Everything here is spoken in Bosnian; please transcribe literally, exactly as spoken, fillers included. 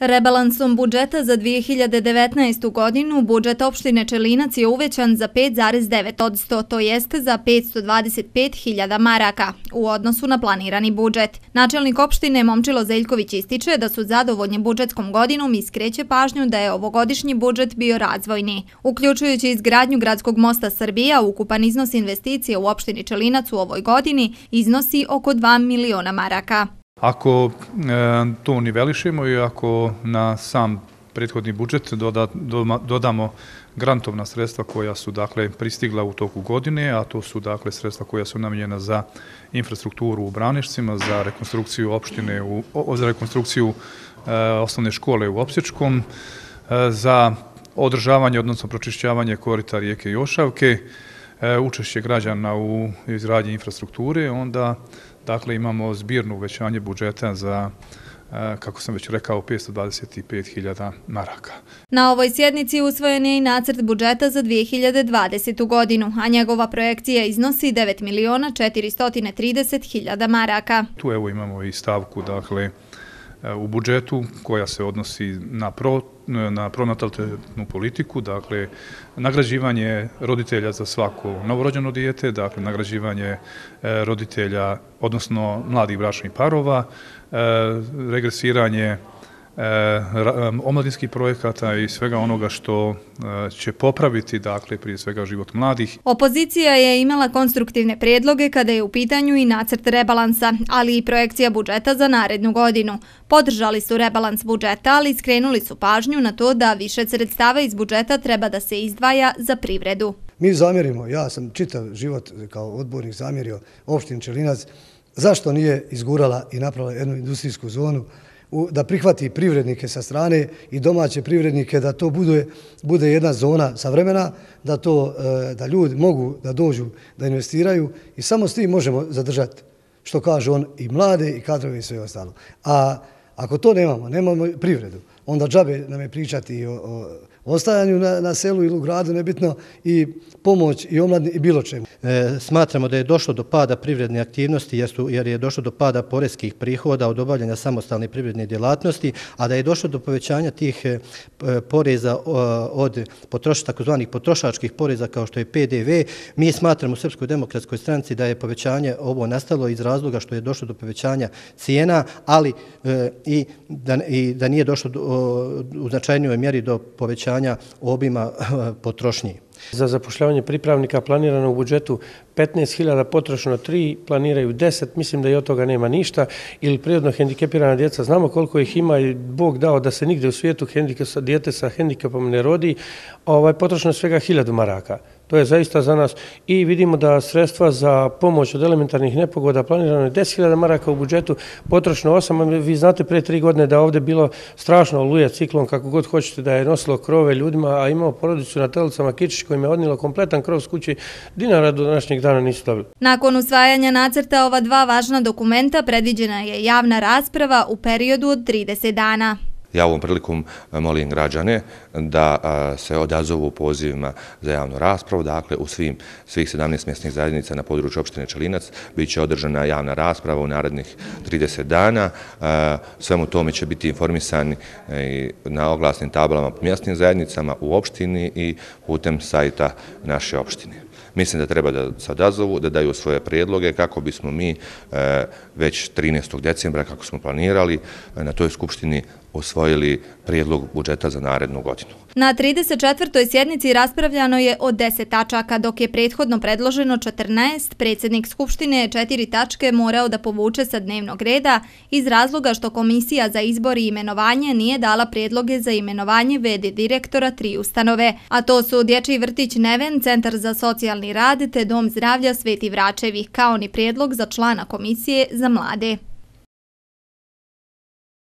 Rebalansom budžeta za dvije hiljade devetnaestu. godinu budžet opštine Čelinac je uvećan za pet zarez devet posto, to jeste za petsto dvadeset pet hiljada maraka u odnosu na planirani budžet. Načelnik opštine Momčilo Zeljković ističe da su zadovoljni budžetskom godinom i skreće pažnju da je ovogodišnji budžet bio razvojni. Uključujući izgradnju gradskog mosta Srbija, ukupan iznos investicije u opštini Čelinac u ovoj godini iznosi oko dva miliona maraka. Ako e, to nivelišemo i ako na sam prethodni budžet doda, doma, dodamo grantovna sredstva koja su dakle pristigla u toku godine, a to su dakle sredstva koja su namijenjena za infrastrukturu u Branišcima, za rekonstrukciju opštine, u, o, za rekonstrukciju e, osnovne škole u Opsječkom, e, za održavanje, odnosno pročišćavanje korita rijeke Jošavke, e, učešće građana u izgradnji infrastrukture, onda dakle, imamo zbirno uvećanje budžeta za, kako sam već rekao, petsto dvadeset pet hiljada maraka. Na ovoj sjednici usvojen je i nacrt budžeta za dvije hiljade dvadesetu. godinu, a njegova projekcija iznosi devet miliona četiristo trideset hiljada maraka. Tu evo imamo i stavku, dakle, u budžetu koja se odnosi na, pro, na pronatalitetnu politiku, dakle nagrađivanje roditelja za svako novorođeno dijete, dakle nagrađivanje roditelja, odnosno mladih bračnih parova, regresiranje omladinskih projekata i svega onoga što će popraviti, dakle, prije svega život mladih. Opozicija je imala konstruktivne prijedloge kada je u pitanju i nacrt rebalansa, ali i projekcija budžeta za narednu godinu. Podržali su rebalans budžeta, ali skrenuli su pažnju na to da više sredstava iz budžeta treba da se izdvaja za privredu. Mi zamjerimo, ja sam čitav život kao odbornik zamjerio opštini Čelinac, zašto nije izgurala i napravila jednu industrijsku zonu, da prihvati privrednike sa strane i domaće privrednike, da to bude, bude jedna zona savremena, da, to, da ljudi mogu da dođu, da investiraju i samo s tim možemo zadržati, što kaže on, i mlade i kadrove i sve ostalo. A ako to nemamo, nemamo privredu, onda džabe nam je pričati o, o ostajanju na, na selu ili u gradu, nebitno, i pomoć i omladni i bilo čemu. E, smatramo da je došlo do pada privredne aktivnosti jer, su, jer je došlo do pada poreskih prihoda od obavljanja samostalne privredne djelatnosti, a da je došlo do povećanja tih e, poreza od potroš, takozvanih potrošačkih poreza kao što je P D V. Mi smatramo u Srpskoj demokratskoj stranci da je povećanje ovo nastalo iz razloga što je došlo do povećanja cijena, ali e, i, da, i da nije došlo do, o, u značajnijoj mjeri do povećanja obima potrošnje. Za zapošljavanje pripravnika planirano u budžetu petnaest hiljada, potrošeno tri, planiraju deset, mislim da i od toga nema ništa. Ili prirodno hendikepirana djeca, znamo koliko ih ima i Bog dao da se nigde u svijetu dijete sa hendikepom ne rodi, ovaj, potrošeno svega hiljadu maraka. To je zaista za nas i vidimo da sredstva za pomoć od elementarnih nepogoda planirano je deset hiljada maraka u budžetu, potrošeno osam. Vi znate pre tri godine da ovdje bilo strašno oluja, ciklon, kako god hoćete, da je nosilo krove ljudima, a imao porodicu na Telicama Kičić kojim je odnilo kompletan krov s kući, dinara do današnjeg dana nisu dobili. Nakon usvajanja nacrta ova dva važna dokumenta predviđena je javna rasprava u periodu od trideset dana. Ja ovom prilikom molim građane da se odazovu pozivima za javnu raspravu. Dakle, u svim, svih sedamnaest mjesnih zajednica na području opštine Čelinac bit će održana javna rasprava u narednih trideset dana. Svemu tome će biti informisani na oglasnim tablama po mjesnim zajednicama u opštini i putem sajta naše opštine. Mislim da treba da se odazovu, da daju svoje prijedloge kako bismo mi već trinaestog decembra, kako smo planirali, na toj skupštini usvojili prijedlog budžeta za narednu godinu. Na trideset četvrtoj sjednici raspravljano je o deset tačaka, dok je prethodno predloženo četrnaest. Predsjednik Skupštine je četiri tačke morao da povuče sa dnevnog reda iz razloga što Komisija za izbor i imenovanje nije dala prijedloge za imenovanje ve de direktora tri ustanove, a to su Dječji vrtić Neven, Centar za socijalni rad te Dom zdravlja Sveti Vračevi, kao ni prijedlog za člana Komisije za mlade.